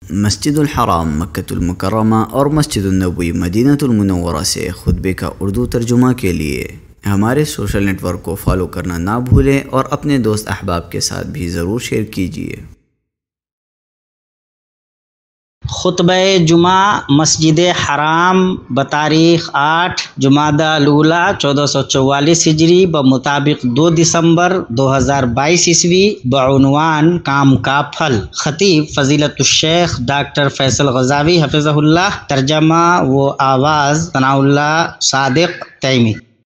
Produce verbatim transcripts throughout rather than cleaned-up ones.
مسجد الحرام مکۃ المکرمہ اور مسجد النبوی مدینہ المنورہ سے خطبے کا اردو ترجمہ کے لیے ہمارے سوشل نیٹ ورک کو فالو کرنا نہ بھولیں اور اپنے دوست احباب کے ساتھ بھی ضرور شیئر کیجیے۔ خطبہ جمعہ مسجد حرام بتاریخ آٹھ جمادی الاولیٰ چودہ سو چوالیس ہجری بمطابق دو دسمبر دو ہزار بائیس عیسوی بعنوان کام کا پھل۔ خطیب فضیلت الشیخ ڈاکٹر فیصل غزاوی حفظہ اللہ، ترجمہ و آواز ثناء اللہ صادق تیمی۔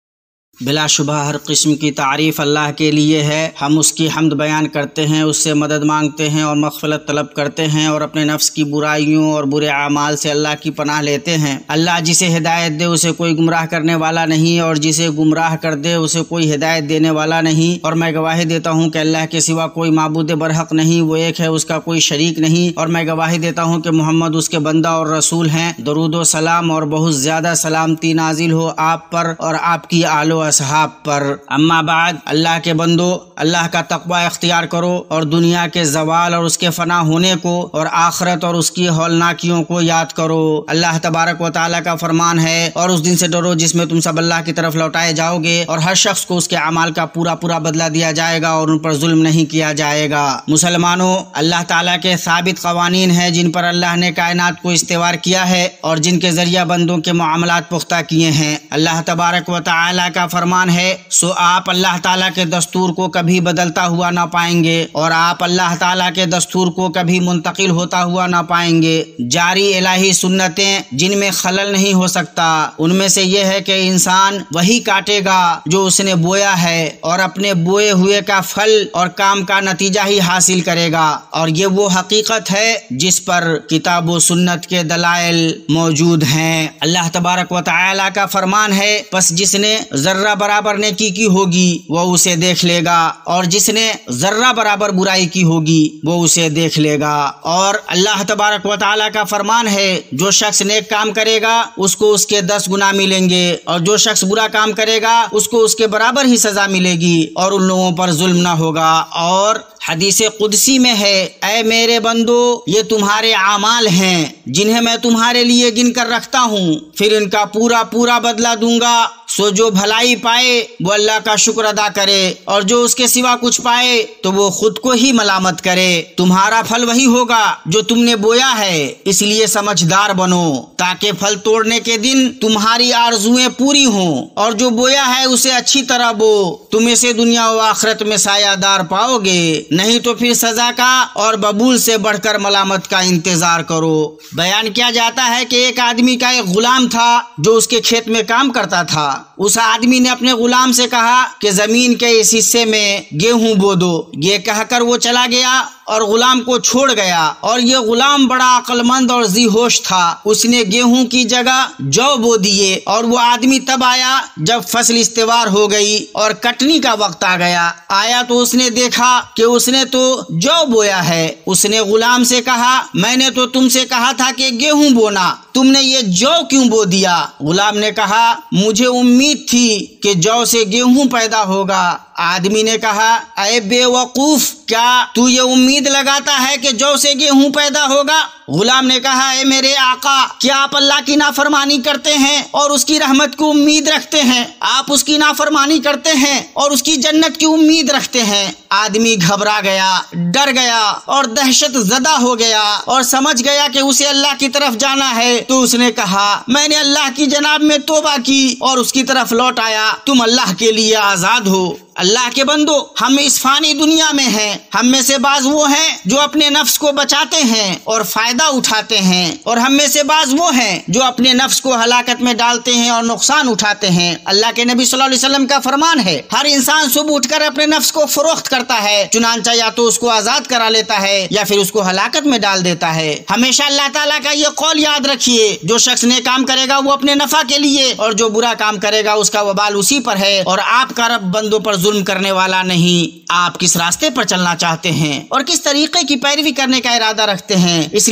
بلا شبہ ہر قسم کی تعریف اللہ کے لیے ہے، ہم اس کی حمد بیان کرتے ہیں، اس سے مدد مانگتے ہیں اور مغفرت طلب کرتے ہیں اور اپنے نفس کی برائیوں اور برے اعمال سے اللہ کی پناہ لیتے ہیں۔ اللہ جسے ہدایت دے اسے کوئی گمراہ کرنے والا نہیں اور جسے گمراہ کر دے اسے کوئی ہدایت دینے والا نہیں، اور میں گواہی دیتا ہوں کہ اللہ کے سوا کوئی معبود برحق نہیں، وہ ایک ہے، اس کا کوئی شریک نہیں، اور میں گواہی دیتا ہوں کہ محمد اس کے بندہ اور رسول ہیں۔ درود و سلام اور بہت زیادہ سلامتی نازل ہو آپ پر اور آپ کی آل و اصحاب پر۔ اما بعد، اللہ کے بندو، اللہ کا تقوی اختیار کرو اور دنیا کے زوال اور اس کے فنا ہونے کو اور آخرت اور اس کی ہولناکیوں کو یاد کرو۔ اللہ تبارک و تعالیٰ کا فرمان ہے، اور اس دن سے ڈرو جس میں تم سب اللہ کی طرف لوٹائے جاؤ گے، اور ہر شخص کو اس کے اعمال کا پورا پورا بدلہ دیا جائے گا اور ان پر ظلم نہیں کیا جائے گا۔ مسلمانوں، اللہ تعالیٰ کے ثابت قوانین ہیں جن پر اللہ نے کائنات کو استوار کیا ہے اور جن کے ذریعہ بندوں کے معاملات پختہ کیے ہیں۔ اللہ تبارک و تعالیٰ کا فرمان ہے، سو آپ اللہ تعالیٰ کے دستور کو کبھی بدلتا ہوا نہ پائیں گے اور آپ اللہ تعالیٰ کے دستور کو کبھی منتقل ہوتا ہوا نہ پائیں گے۔ جاری الہی سنتیں جن میں خلل نہیں ہو سکتا، ان میں سے یہ ہے کہ انسان وہی کاٹے گا جو اس نے بویا ہے اور اپنے بوئے ہوئے کا پھل اور کام کا نتیجہ ہی حاصل کرے گا، اور یہ وہ حقیقت ہے جس پر کتاب و سنت کے دلائل موجود ہیں۔ اللہ تبارک و تعالیٰ کا فرمان ہے، پس جس نے ذرہ برابر نیکی کی ہوگی وہ اسے دیکھ لے گا، اور جس نے ذرہ برابر برائی کی ہوگی وہ اسے دیکھ لے گا۔ اور اللہ تبارک و تعالیٰ کا فرمان ہے، جو شخص نیک کام کرے گا اس کو اس کے دس گنا ملیں گے، اور جو شخص برا کام کرے گا اس کو اس کے برابر ہی سزا ملے گی، اور ان لوگوں پر ظلم نہ ہوگا۔ اور حدیث قدسی میں ہے، اے میرے بندو، یہ تمہارے اعمال ہیں جنہیں میں تمہارے لیے گن کر رکھتا ہوں، پھر ان کا پورا پورا بدلہ دوں گا، سو جو بھلائی پائے وہ اللہ کا شکر ادا کرے، اور جو اس کے سوا کچھ پائے تو وہ خود کو ہی ملامت کرے۔ تمہارا پھل وہی ہوگا جو تم نے بویا ہے، اس لیے سمجھدار بنو تاکہ پھل توڑنے کے دن تمہاری آرزویں پوری ہوں، اور جو بویا ہے اسے اچھی طرح بو، تم اسے دنیا و آخرت میں سایہ دار پاؤ گے، نہیں تو پھر سزا کا اور ببول سے بڑھ کر ملامت کا انتظار کرو۔ بیان کیا جاتا ہے کہ ایک آدمی کا ایک غلام تھا جو اس کے کھیت میں کام کرتا تھا۔ اس آدمی نے اپنے غلام سے کہا کہ زمین کے اس حصے میں گیہوں بو دو، یہ کہہ کر وہ چلا گیا اور غلام کو چھوڑ گیا، اور یہ غلام بڑا عقل مند اور ذی ہوش تھا، اس نے گیہوں کی جگہ جو بو دیے، اور وہ آدمی تب آیا جب فصل استوار ہو گئی اور کٹنی کا وقت آ گیا۔ آیا تو اس نے دیکھا کہ اس نے تو جو بویا ہے۔ اس نے غلام سے کہا، میں نے تو تم سے کہا تھا کہ گیہوں بونا، تم نے یہ جو کیوں بو دیا؟ غلام نے کہا، مجھے امید تھی کہ جو سے گیہوں پیدا ہوگا۔ آدمی نے کہا، اے بے وقوف، کیا تو یہ امید لگاتا ہے کہ جو سے گیہوں پیدا ہوگا؟ غلام نے کہا، اے میرے آقا، کیا آپ اللہ کی نافرمانی کرتے ہیں اور اس کی رحمت کو امید رکھتے ہیں؟ آپ اس کی نافرمانی کرتے ہیں اور اس کی جنت کی امید رکھتے ہیں۔ آدمی گھبرا گیا، ڈر گیا اور دہشت زدہ ہو گیا اور سمجھ گیا کہ اسے اللہ کی طرف جانا ہے، تو اس نے کہا، میں نے اللہ کی جناب میں توبہ کی اور اس کی طرف لوٹ آیا، تم اللہ کے لیے آزاد ہو۔ اللہ کے بندو، ہم اس فانی دنیا میں ہیں، ہم میں سے بعض وہ ہیں جو اپنے نفس کو بچاتے ہیں اور فائدہ اٹھاتے ہیں، اور ہم میں سے بعض وہ ہیں جو اپنے نفس کو ہلاکت میں ڈالتے ہیں اور نقصان اٹھاتے ہیں۔ اللہ کے نبی صلی اللہ علیہ وسلم کا فرمان ہے، ہر انسان صبح اٹھ کر اپنے نفس کو فروخت کرتا ہے، چنانچہ یا تو اس کو آزاد کرا لیتا ہے یا پھر اس کو ہلاکت میں ڈال دیتا ہے۔ ہمیشہ اللہ تعالیٰ کا یہ قول یاد رکھیے، جو شخص نے کام کرے گا وہ اپنے نفع کے لیے، اور جو برا کام کرے گا اس کا وبال اسی پر ہے، اور آپ کا رب بندوں پر ظلم کرنے والا نہیں۔ آپ کس راستے پر چلنا چاہتے ہیں اور کس طریقے کی پیروی کرنے کا ارادہ رکھتے ہیں، اس لیے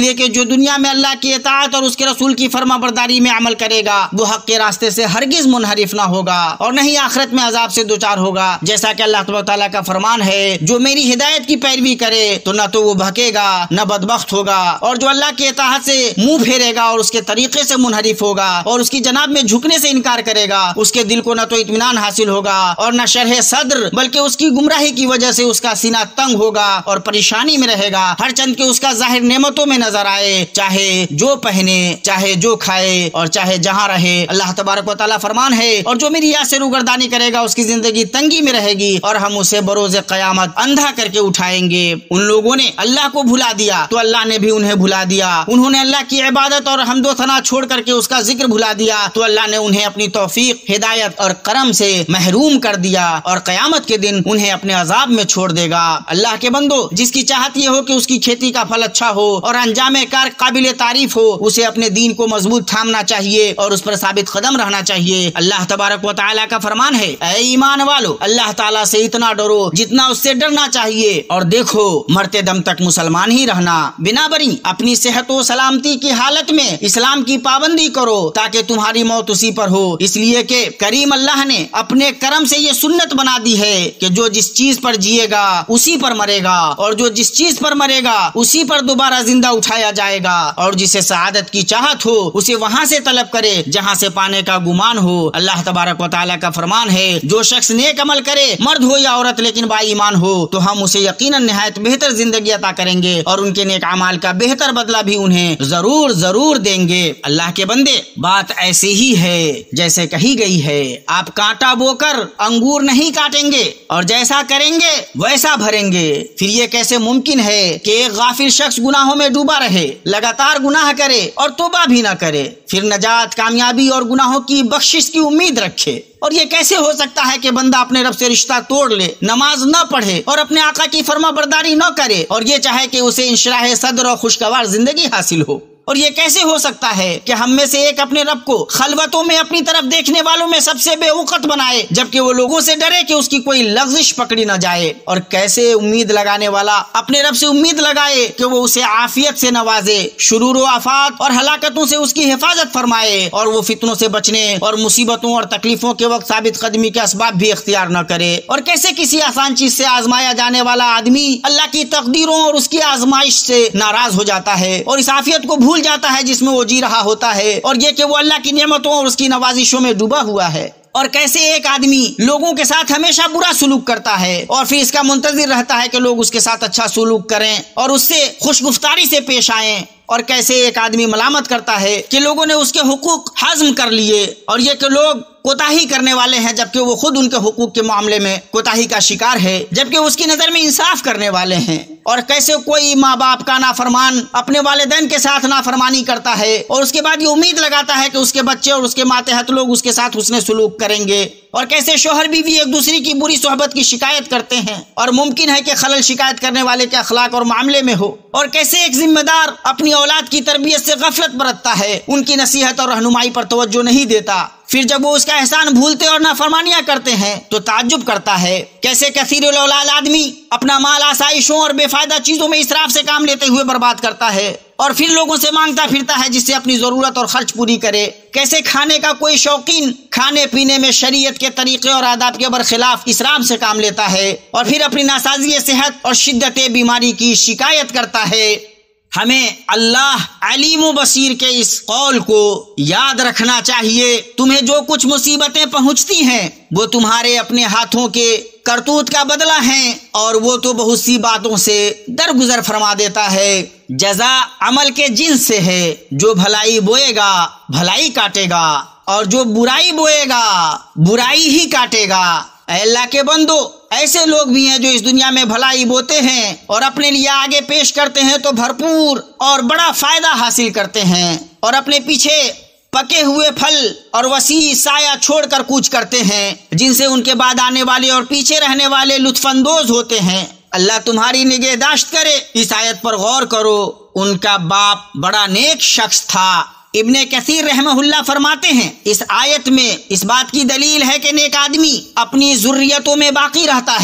لیے کہ جو دنیا میں اللہ کی اطاعت اور اس کے رسول کی فرما برداری میں عمل کرے گا وہ حق کے راستے سے ہرگز منحرف نہ ہوگا اور نہ ہی آخرت میں عذاب سے دوچار ہوگا، جیسا کہ اللہ تبارک و تعالیٰ کا فرمان ہے جو میری ہدایت کی پیروی کرے تو نہ تو وہ بھکے گا نہ بدبخت ہوگا، اور جو اللہ کی اطاعت سے منہ پھیرے گا اور اس کے طریقے سے منحرف ہوگا اور اس کی جناب میں جھکنے سے انکار کرے گا، اس کے دل کو نہ تو اطمینان حاصل ہوگا اور نہ شرح صدر، بلکہ اس کی گمراہی کی وجہ سے اس کا سینہ تنگ ہوگا اور پریشانی میں رہے گا، ہر چند کے اس کا ظاہر نعمتوں میں نظر آئے، چاہے جو پہنے چاہے جو کھائے اور چاہے جہاں رہے۔ اللہ تبارک و تعالیٰ فرمان ہے اور جو میری یاد سے روگردانی کرے گا اس کی زندگی تنگی میں رہے گی اور ہم اسے بروز قیامت اندھا کر کے اٹھائیں گے۔ ان لوگوں نے اللہ کو بھلا دیا تو اللہ نے بھی انہیں بھلا دیا، انہوں نے اللہ کی عبادت اور حمد و ثنا چھوڑ کر کے اس کا ذکر بھلا دیا تو اللہ نے انہیں اپنی توفیق، ہدایت اور کرم سے محروم کر دیا اور قیامت کے دن انہیں اپنے عذاب میں چھوڑ دے گا۔ اللہ کے بندو، جس کی چاہت یہ ہو کہ اس کی کھیتی کا پھل اچھا ہو اور انجام کار قابل تعریف ہو، اسے اپنے دین کو مضبوط تھامنا چاہیے اور اس پر ثابت قدم رہنا چاہیے۔ اللہ تبارک و تعالیٰ کا فرمان ہے، اے ایمان والو، اللہ تعالیٰ سے اتنا ڈرو جتنا اس سے ڈرنا چاہیے اور دیکھو مرتے دم تک مسلمان ہی رہنا۔ بنا بری اپنی صحت و سلامتی کی حالت میں اسلام کی پابندی کرو تاکہ تمہاری موت اسی پر ہو، اس لیے کہ کریم اللہ نے اپنے کرم سے یہ سنت بنا دی ہے کہ جو جس چیز پر جیے گا اسی پر مرے گا اور جو جس چیز پر مرے گا اسی پر دوبارہ زندہ اٹھایا جائے گا، اور جسے سعادت کی چاہت ہو اسے وہاں سے طلب کرے جہاں سے پانے کا گمان ہو۔ اللہ تبارک و تعالیٰ کا فرمان ہے، جو شخص نیک عمل کرے مرد ہو یا عورت لیکن با ایمان ہو تو ہم اسے یقیناً نہایت بہتر زندگی عطا کریں گے اور ان کے نیک اعمال کا بہتر بدلہ بھی انہیں ضرور ضرور دیں گے۔ اللہ کے بندے، بات ایسی ہی ہے جیسے کہی گئی ہے، آپ کانٹا بو کر انگور نہیں کاٹیں گے اور جیسا کریں گے ویسا بھریں گے۔ پھر یہ کیسے ممکن ہے کہ ایک غافل شخص گناہوں میں ڈوبا رہے، لگاتار گناہ کرے اور توبہ بھی نہ کرے، پھر نجات، کامیابی اور گناہوں کی بخشش کی امید رکھے؟ اور یہ کیسے ہو سکتا ہے کہ بندہ اپنے رب سے رشتہ توڑ لے، نماز نہ پڑھے اور اپنے آقا کی فرما برداری نہ کرے اور یہ چاہے کہ اسے انشراح صدر اور خوشگوار زندگی حاصل ہو؟ اور یہ کیسے ہو سکتا ہے کہ ہم میں سے ایک اپنے رب کو خلوتوں میں اپنی طرف دیکھنے والوں میں سب سے بے وقت بنائے جبکہ وہ لوگوں سے ڈرے کہ اس کی کوئی لغزش پکڑی نہ جائے؟ اور کیسے امید لگانے والا اپنے رب سے امید لگائے کہ وہ اسے عافیت سے نوازے، شرور و آفات اور ہلاکتوں سے اس کی حفاظت فرمائے اور وہ فتنوں سے بچنے اور مصیبتوں اور تکلیفوں کے وقت ثابت قدمی کے اسباب بھی اختیار نہ کرے؟ اور کیسے کسی آسان چیز سے آزمایا جانے والا آدمی اللہ کی تقدیروں اور اس کی آزمائش سے ناراض ہو جاتا ہے اور اس عافیت کو بھول جاتا ہے جس میں وہ جی رہا ہوتا ہے، اور یہ کہ وہ اللہ کی نعمتوں اور اس کی نوازشوں میں ڈوبا ہوا ہے؟ اور کیسے ایک آدمی لوگوں کے ساتھ ہمیشہ برا سلوک کرتا ہے اور پھر اس کا منتظر رہتا ہے کہ لوگ اس کے ساتھ اچھا سلوک کریں اور اس سے خوش گفتاری سے پیش آئیں؟ اور کیسے ایک آدمی ملامت کرتا ہے کہ لوگوں نے اس کے حقوق ہضم کر لیے اور یہ کہ لوگ کوتاہی کرنے والے ہیں جبکہ وہ خود ان کے حقوق کے معاملے میں کوتاہی کا شکار ہے جبکہ اس کی نظر میں انصاف کرنے والے ہیں؟ اور کیسے کوئی ماں باپ کا نافرمان اپنے والدین کے ساتھ نافرمانی کرتا ہے اور اس کے بعد یہ امید لگاتا ہے کہ اس کے بچے اور اس کے ماتحت لوگ اس کے ساتھ حسن سلوک کریں گے؟ اور کیسے شوہر بیوی ایک دوسرے کی بری صحبت کی شکایت کرتے ہیں اور ممکن ہے کہ خلل شکایت کرنے والے کے اخلاق اور معاملے میں ہو؟ اور کیسے ایک ذمہ دار اپنی اولاد کی تربیت سے غفلت برتتا ہے، ان کی نصیحت اور رہنمائی پر توجہ نہیں دیتا، پھر جب وہ اس کا احسان بھولتے اور نافرمانیاں کرتے ہیں تو تعجب کرتا ہے۔ کیسے کثیر الاولاد آدمی اپنا مال آسائشوں اور بے فائدہ چیزوں میں اسراف سے کام لیتے ہوئے برباد کرتا ہے اور پھر لوگوں سے مانگتا پھرتا ہے جس سے اپنی ضرورت اور خرچ پوری کرے۔ کیسے کھانے کا کوئی شوقین کھانے پینے میں شریعت کے طریقے اور آداب کے برخلاف اسراف سے کام لیتا ہے اور پھر اپنی ناسازی صحت اور شدت بیماری کی شکایت کرتا ہے۔ ہمیں اللہ علیم و بصیر کے اس قول کو یاد رکھنا چاہیے، تمہیں جو کچھ مصیبتیں پہنچتی ہیں وہ تمہارے اپنے ہاتھوں کے کرتوت کا بدلہ ہیں اور وہ تو بہت سی باتوں سے درگزر فرما دیتا ہے۔ جزا عمل کے جنس سے ہے، جو بھلائی بوئے گا بھلائی کاٹے گا اور جو برائی بوئے گا برائی ہی کاٹے گا۔ اے اللہ کے بندو، ایسے لوگ بھی ہیں جو اس دنیا میں بھلائی بوتے ہیں اور اپنے لیے آگے پیش کرتے ہیں تو بھرپور اور بڑا فائدہ حاصل کرتے ہیں اور اپنے پیچھے پکے ہوئے پھل اور وسیع سایہ چھوڑ کر کوچ کرتے ہیں جن سے ان کے بعد آنے والے اور پیچھے رہنے والے لطف اندوز ہوتے ہیں۔ اللہ تمہاری نگہداشت کرے۔ اس آیت پر غور کرو، ان کا باپ بڑا نیک شخص تھا۔ ابن کثیر رحمہ اللہ فرماتے ہیں اس آیت میں اس بات کی دلیل ہے کہ نیک آدمی اپنی ذریتوں میں باقی رہتا ہے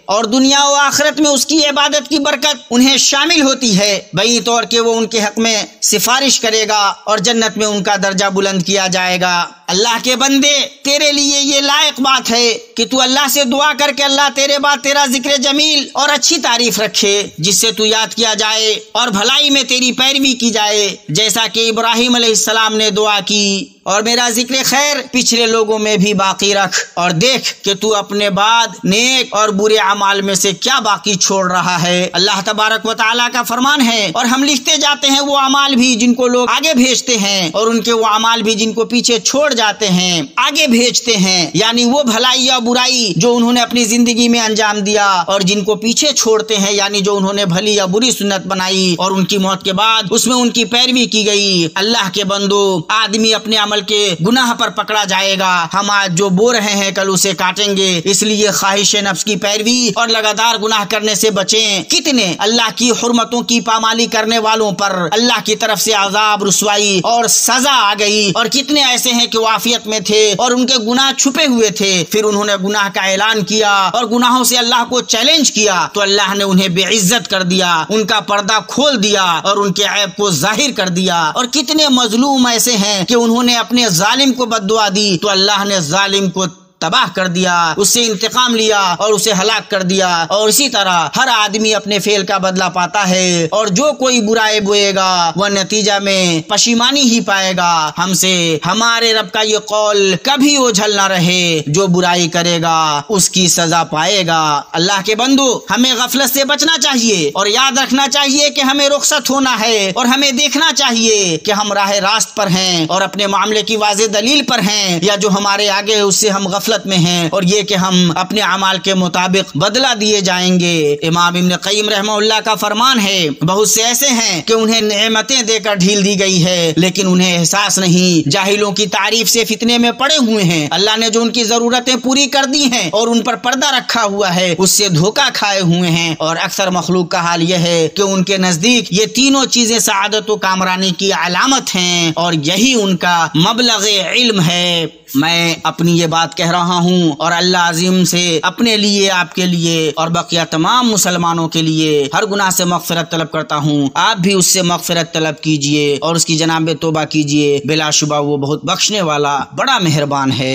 اور دنیا و آخرت میں اس کی عبادت کی برکت انہیں شامل ہوتی ہے، بئی طور کہ وہ ان کے حق میں سفارش کرے گا اور جنت میں ان کا درجہ بلند کیا جائے گا۔ اللہ کے بندے، تیرے لیے یہ لائق بات ہے کہ تو اللہ سے دعا کر کے اللہ تیرے بعد تیرا ذکر جمیل اور اچھی تعریف رکھے جس سے تو یاد کیا جائے اور بھلائی میں تیری پیروی کی جائے، جیسا کہ ابراہیم علیہ السلام نے دعا کی۔ اور میرا ذکر خیر پچھلے لوگوں میں بھی باقی رکھ اور دیکھ کہ تو اپنے بعد نیک اور برے اعمال میں سے کیا باقی چھوڑ رہا ہے۔ اللہ تبارک و تعالیٰ کا فرمان ہے، اور ہم لکھتے جاتے ہیں وہ اعمال بھی جن کو لوگ آگے بھیجتے ہیں اور ان کے وہ اعمال بھی جن کو پیچھے چھوڑ جاتے ہیں آگے بھیجتے ہیں، یعنی وہ بھلائی یا برائی جو انہوں نے اپنی زندگی میں انجام دیا اور جن کو پیچھے چھوڑتے ہیں، یعنی جو انہوں نے بھلی یا بری سنت بنائی اور ان کی موت کے بعد اس میں ان کی پیروی کی گئی۔ اللہ کے بندو، آدمی اپنے عمل کے گناہ پر پکڑا جائے گا۔ ہم آج جو بو رہے ہیں کل اسے کاٹیں گے، اس لیے خواہش نفس کی پیروی اور لگاتار گناہ کرنے سے بچیں۔ کتنے اللہ کی حرمتوں کی پامالی کرنے والوں پر اللہ کی طرف سے عذاب، رسوائی اور سزا آ گئی، اور کتنے ایسے ہیں کہ وہ عافیت میں تھے اور ان کے گناہ چھپے ہوئے تھے، پھر انہوں نے گناہ کا اعلان کیا اور گناہوں سے اللہ کو چیلنج کیا تو اللہ نے انہیں بے عزت کر دیا، ان کا پردہ کھول دیا اور ان کے عیب کو ظاہر کر دیا۔ اور کتنے مظلوم ایسے ہیں کہ انہوں نے اپنے ظالم کو بد دعا دی تو اللہ نے ظالم کو تباہ کر دیا، اس سے انتقام لیا اور اسے ہلاک کر دیا۔ اور اسی طرح ہر آدمی اپنے فعل کا بدلہ پاتا ہے، اور جو کوئی برائی بوئے گا وہ نتیجہ میں پشیمانی ہی پائے گا۔ ہم سے ہمارے رب کا یہ قول کبھی اوجھل نہ رہے، جو برائی کرے گا اس کی سزا پائے گا۔ اللہ کے بندو، ہمیں غفلت سے بچنا چاہیے اور یاد رکھنا چاہیے کہ ہمیں رخصت ہونا ہے، اور ہمیں دیکھنا چاہیے کہ ہم راہ راست پر ہیں اور اپنے معاملے کی واضح دلیل پر ہیں، یا جو ہمارے آگے ہے اس سے ہم غفلت میں ہیں، اور یہ کہ ہم اپنے اعمال کے مطابق بدلہ دیے جائیں گے۔ امام ابن قیم رحمہ اللہ کا فرمان ہے، بہت سے ایسے ہیں کہ انہیں نعمتیں دے کر ڈھیل دی گئی ہے لیکن انہیں احساس نہیں، جاہلوں کی تعریف سے فتنے میں پڑے ہوئے ہیں۔ اللہ نے جو ان کی ضرورتیں پوری کر دی ہیں اور ان پر پردہ رکھا ہوا ہے اس سے دھوکہ کھائے ہوئے ہیں، اور اکثر مخلوق کا حال یہ ہے کہ ان کے نزدیک یہ تینوں چیزیں سعادت و کامرانی کی علامت ہیں اور یہی ان کا مبلغ علم ہے۔ میں اپنی یہ بات کہہ رہا ہوں اور اللہ عظیم سے اپنے لیے، آپ کے لیے اور بقیہ تمام مسلمانوں کے لیے ہر گناہ سے مغفرت طلب کرتا ہوں۔ آپ بھی اس سے مغفرت طلب کیجئے اور اس کی جناب توبہ کیجئے، بلا شبہ وہ بہت بخشنے والا بڑا مہربان ہے۔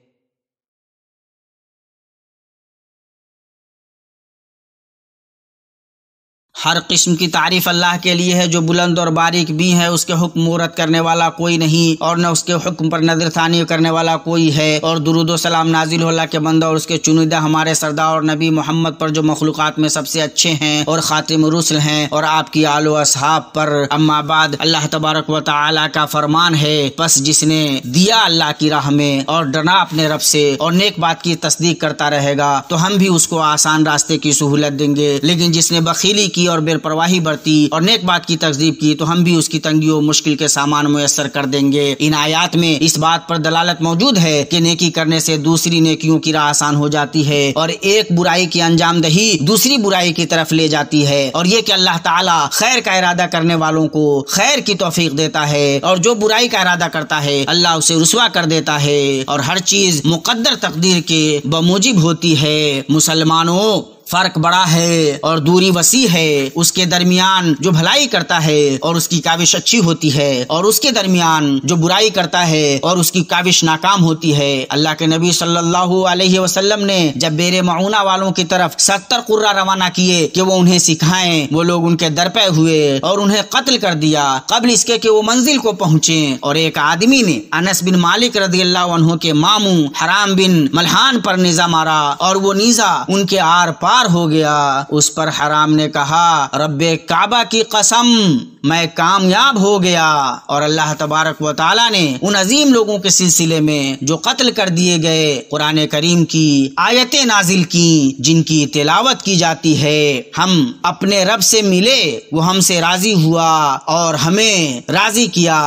ہر قسم کی تعریف اللہ کے لیے ہے جو بلند اور باریک بھی ہے، اس کے حکم مورد کرنے والا کوئی نہیں اور نہ اس کے حکم پر نظر ثانی کرنے والا کوئی ہے، اور درود و سلام نازل ہو اللہ کے بندہ اور اس کے چنیدہ ہمارے سردار اور نبی محمد پر جو مخلوقات میں سب سے اچھے ہیں اور خاتم رسل ہیں، اور آپ کی آل و اصحاب پر۔ اما بعد، اللہ تبارک و تعالی کا فرمان ہے، پس جس نے دیا اللہ کی راہ میں اور ڈرنا اپنے رب سے اور نیک بات کی تصدیق کرتا رہے گا تو ہم بھی اس کو آسان راستے کی سہولت دیں گے، لیکن جس نے بخیلی کی اور بے پرواہی برتی اور نیک بات کی تکذیب کی تو ہم بھی اس کی تنگی و مشکل کے سامان میسر کر دیں گے۔ ان آیات میں اس بات پر دلالت موجود ہے کہ نیکی کرنے سے دوسری نیکیوں کی راہ آسان ہو جاتی ہے، اور ایک برائی کی انجام دہی دوسری برائی کی طرف لے جاتی ہے، اور یہ کہ اللہ تعالی خیر کا ارادہ کرنے والوں کو خیر کی توفیق دیتا ہے، اور جو برائی کا ارادہ کرتا ہے اللہ اسے رسوا کر دیتا ہے، اور ہر چیز مقدر تقدیر کے بموجب ہوتی ہے۔ مسلمانوں، فرق بڑا ہے اور دوری وسیع ہے، اس کے درمیان جو بھلائی کرتا ہے اور اس کی کاوش اچھی ہوتی ہے، اور اس کے درمیان جو برائی کرتا ہے اور اس کی کاوش ناکام ہوتی ہے۔ اللہ کے نبی صلی اللہ علیہ وسلم نے جب بیر معونہ والوں کی طرف ستر قرہ روانہ کیے کہ وہ انہیں سکھائیں، وہ لوگ ان کے در پہ ہوئے اور انہیں قتل کر دیا قبل اس کے کہ وہ منزل کو پہنچیں، اور ایک آدمی نے انس بن مالک رضی اللہ عنہ کے ماموں حرام بن ملحان پر نیزہ مارا، اور وہ نیزہ ان کے آر پار ہو گیا۔ اس پر حرام نے کہا، رب کعبہ کی قسم، میں کامیاب ہو گیا۔ اور اللہ تبارک و تعالی نے ان عظیم لوگوں کے سلسلے میں جو قتل کر دیے گئے قرآن کریم کی آیتیں نازل کی جن کی تلاوت کی جاتی ہے۔ ہم اپنے رب سے ملے، وہ ہم سے راضی ہوا اور ہمیں راضی کیا،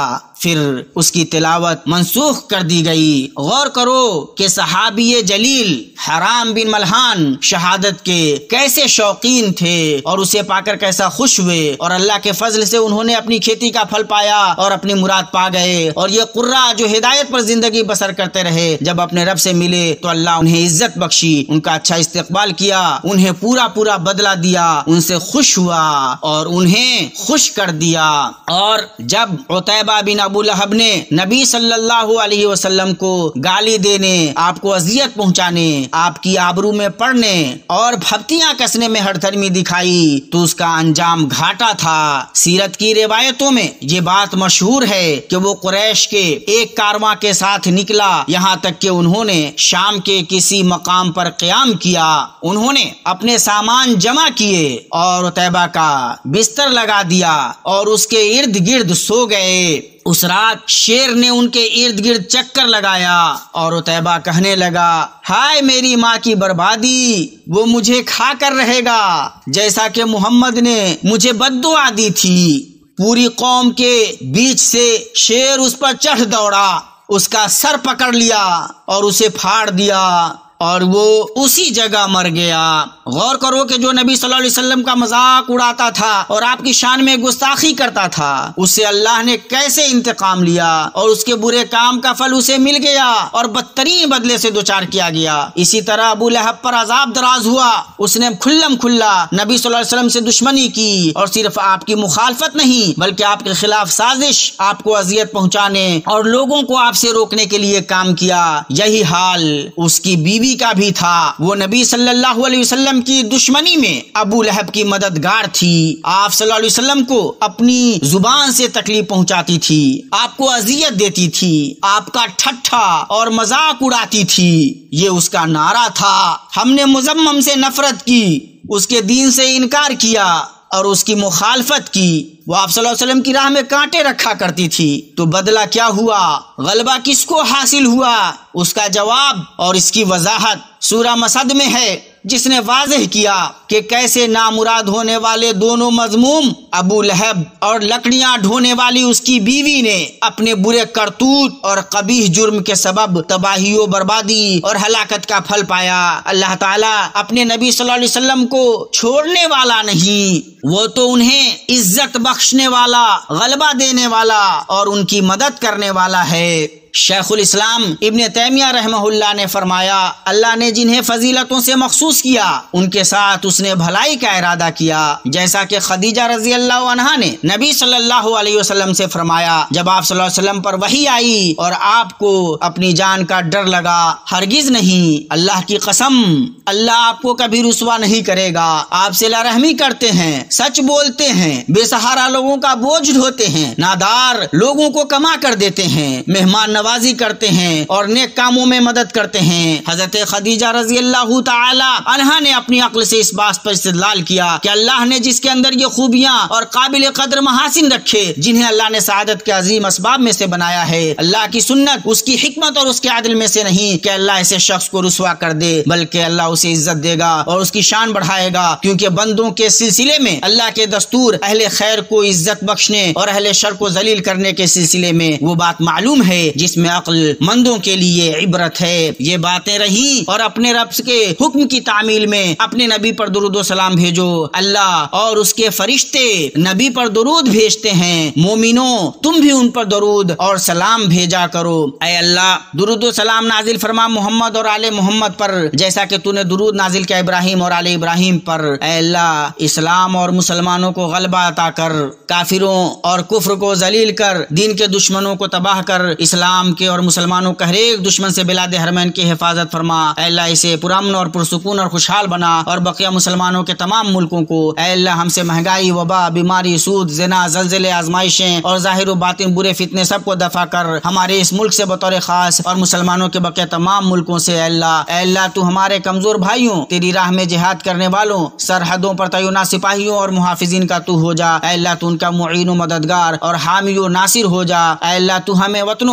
پھر اس کی تلاوت منسوخ کر دی گئی۔ غور کرو کہ صحابی جلیل حرام بن ملحان شہادت کے کیسے شوقین تھے اور اسے پا کر کیسا خوش ہوئے، اور اللہ کے فضل سے انہوں نے اپنی کھیتی کا پھل پایا اور اپنی مراد پا گئے۔ اور یہ قرہ جو ہدایت پر زندگی بسر کرتے رہے، جب اپنے رب سے ملے تو اللہ انہیں عزت بخشی، ان کا اچھا استقبال کیا، انہیں پورا پورا بدلہ دیا، ان سے خوش ہوا اور انہیں خوش کر دیا۔ اور جب عتیبہ بن ابو لہب نے نبی صلی اللہ علیہ وسلم کو گالی دینے، آپ کو اذیت پہنچانے، آپ کی آبرو میں پڑنے اور بھپتیاں کسنے میں ہر دھرمی دکھائی تو اس کا انجام گھاٹا تھا۔ سیرت کی روایتوں میں یہ بات مشہور ہے کہ وہ قریش کے ایک کارواں کے ساتھ نکلا، یہاں تک کہ انہوں نے شام کے کسی مقام پر قیام کیا۔ انہوں نے اپنے سامان جمع کیے اور عتیبہ کا بستر لگا دیا اور اس کے ارد گرد سو گئے۔ اس رات شیر نے ان کے ارد گرد چکر لگایا اور عتیبہ کہنے لگا، ہائے میری ماں کی بربادی، وہ مجھے کھا کر رہے گا جیسا کہ محمد نے مجھے بد دعا دی تھی۔ پوری قوم کے بیچ سے شیر اس پر چڑھ دوڑا، اس کا سر پکڑ لیا اور اسے پھاڑ دیا اور وہ اسی جگہ مر گیا۔ غور کرو کہ جو نبی صلی اللہ علیہ وسلم کا مذاق اڑاتا تھا اور آپ کی شان میں گستاخی کرتا تھا، اسے اللہ نے کیسے انتقام لیا اور اس کے برے کام کا پھل اسے مل گیا اور بدترین بدلے سے دوچار کیا گیا۔ اسی طرح ابو لہب پر عذاب دراز ہوا، اس نے کھلم کھلا نبی صلی اللہ علیہ وسلم سے دشمنی کی اور صرف آپ کی مخالفت نہیں بلکہ آپ کے خلاف سازش، آپ کو اذیت پہنچانے اور لوگوں کو آپ سے روکنے کے لیے کام کیا۔ یہی حال اس کی بیوی کا بھی تھا، وہ نبی صلی اللہ علیہ وسلم کی دشمنی میں ابو لہب کی مددگار تھی۔ آپ صلی اللہ علیہ وسلم کو اپنی زبان سے تکلیف پہنچاتی تھی، آپ کو اذیت دیتی تھی، آپ کا ٹھٹھا اور مذاق اڑاتی تھی۔ یہ اس کا نعرہ تھا، ہم نے مذمم سے نفرت کی، اس کے دین سے انکار کیا اور اس کی مخالفت کی۔ وہ آپ صلی اللہ علیہ وسلم کی راہ میں کانٹے رکھا کرتی تھی، تو بدلہ کیا ہوا؟ غلبہ کس کو حاصل ہوا؟ اس کا جواب اور اس کی وضاحت سورہ مسد میں ہے، جس نے واضح کیا کہ کیسے نامراد ہونے والے دونوں مذموم ابو لہب اور لکڑیاں ڈھونے والی اس کی بیوی نے اپنے برے کرتوت اور قبیح جرم کے سبب تباہی و بربادی اور ہلاکت کا پھل پایا۔ اللہ تعالیٰ اپنے نبی صلی اللہ علیہ وسلم کو چھوڑنے والا نہیں، وہ تو انہیں عزت بخشنے والا، غلبہ دینے والا اور ان کی مدد کرنے والا ہے۔ شیخ الاسلام ابن تیمیہ رحمہ اللہ نے فرمایا، اللہ نے جنہیں فضیلتوں سے مخصوص کیا ان کے ساتھ اس نے بھلائی کا ارادہ کیا، جیسا کہ خدیجہ رضی اللہ عنہا نے نبی صلی اللہ علیہ وسلم سے فرمایا جب آپ صلی اللہ علیہ وسلم پر وحی آئی اور آپ کو اپنی جان کا ڈر لگا، ہرگز نہیں، اللہ کی قسم، اللہ آپ کو کبھی رسوا نہیں کرے گا۔ آپ صلہ رحمی کرتے ہیں، سچ بولتے ہیں، بے سہارا لوگوں کا بوجھ ڈھوتے ہیں، نادار لوگوں کو کما کر دیتے ہیں، مہمان نوازی کرتے ہیں اور نیک کاموں میں مدد کرتے ہیں۔ حضرت خدیجہ رضی اللہ تعالی عنہا نے اپنی عقل سے اس بات پر استدلال کیا کہ اللہ نے جس کے اندر یہ خوبیاں اور قابل قدر محاسن رکھے جنہیں اللہ نے سعادت کے عظیم اسباب میں سے بنایا ہے، اللہ کی سنت، اس کی حکمت اور اس کے عدل میں سے نہیں کہ اللہ ایسے شخص کو رسوا کر دے، بلکہ اللہ اسے عزت دے گا اور اس کی شان بڑھائے گا، کیونکہ بندوں کے سلسلے میں اللہ کے دستور اہل خیر کو عزت بخشنے اور اہل شر کو ذلیل کرنے کے سلسلے میں وہ بات معلوم ہے جس میں عقل مندوں کے لیے عبرت ہے۔ یہ باتیں رہی اور اپنے رب کے حکم کی تعمیل میں اپنے نبی پر درود و سلام بھیجو۔ اللہ اور اس کے فرشتے نبی پر درود بھیجتے ہیں، مومنوں تم بھی ان پر درود اور سلام بھیجا کرو۔ اے اللہ درود و سلام نازل فرما محمد اور آل محمد پر، جیسا کہ تو نے درود نازل کیا ابراہیم اور آل ابراہیم پر۔ اے اللہ اسلام اور مسلمانوں کو غلبہ عطا کر، کافروں اور کفر کو ذلیل کر، دین کے دشمنوں کو تباہ کر، اسلام کے اور مسلمانوں کا ہر ایک دشمن سے بلاد حرمین کی حفاظت فرما۔ اے اللہ اسے پرامن اور پرسکون اور خوشحال بنا، اور بقیہ مسلمانوں کے تمام ملکوں کو اے اللہ ہم سے مہنگائی، وبا، بیماری، سود، زنا، زلزلے، آزمائشیں اور ظاہر و باطن برے فتنے سب کو دفع کر ہمارے اس ملک سے بطور خاص اور مسلمانوں کے بقیہ تمام ملکوں سے اے اللہ اے اللہ تو ہمارے کمزور بھائیوں، تیری راہ میں جہاد کرنے والوں، سرحدوں پر تعینات سپاہیوں اور محافظین کا تو ہو جا۔ اے اللہ تو ان کا معین و مددگار اور حامی و ناصر ہو جا۔ اے اللہ تو ہمیں وطنوں اور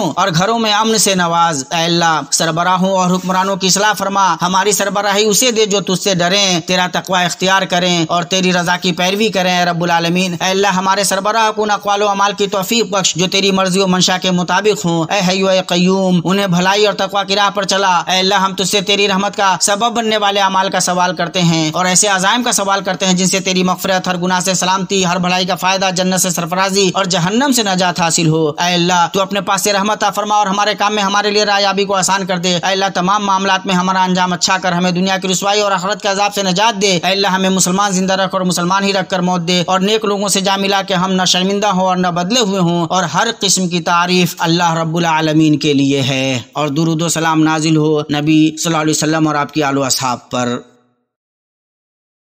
گھروں میں امن سے نواز۔ اے اللہ سربراہوں اور حکمرانوں کی اصلاح فرما، ہماری سربراہی اسے دے جو تجھ سے ڈریں، تیرا تقوی اختیار کریں اور تیری رضا کی پیروی کریں اے رب العالمین۔ اے اللہ ہمارے سربراہ کو ان اقوال و اعمال کی توفیق بخش جو تیری مرضی و منشا کے مطابق ہوں۔ اے حی و اے قیوم انہیں بھلائی اور تقوی کی راہ پر چلا۔ اے اللہ ہم تجھ سے تیری رحمت کا سبب بننے والے اعمال کا سوال کرتے ہیں اور ایسے عزائم کا سوال کرتے ہیں جن سے تیری مغفرت، ہر گناہ سے سلامتی، ہر بھلائی کا فائدہ، جنت سے سرفرازی اور جہنم سے نجات حاصل ہو۔ اے اللہ تو اپنے پاس سے رحمت عطا فرما اور ہمارے کام میں ہمارے لیے رایابی کو آسان کر دے۔ اے اللہ تمام معاملات میں ہمارا انجام اچھا کر ہمیں دنیا کی رسوائی اور آخرت کے عذاب سے نجات دے۔ اے اللہ ہمیں مسلمان زندہ رکھ اور مسلمان ہی رکھ کر موت دے اور نیک لوگوں سے جا ملا کہ ہم نہ شرمندہ ہوں اور نہ بدلے ہوئے ہوں، اور ہر قسم کی تعریف اللہ رب العالمین کے لیے ہے۔ اور درود و سلام نازل ہو نبی صلی اللہ علیہ وسلم اور آپ کی آل و اصحاب پر۔